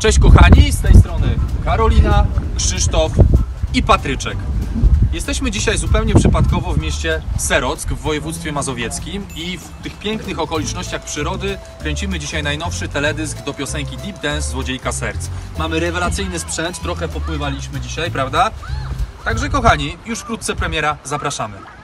Cześć kochani, z tej strony Karolina, Krzysztof i Patryczek. Jesteśmy dzisiaj zupełnie przypadkowo w mieście Serock w województwie mazowieckim i w tych pięknych okolicznościach przyrody kręcimy dzisiaj najnowszy teledysk do piosenki Deep Dance Złodziejka Serc. Mamy rewelacyjny sprzęt, trochę popływaliśmy dzisiaj, prawda? Także kochani, już wkrótce premiera, zapraszamy.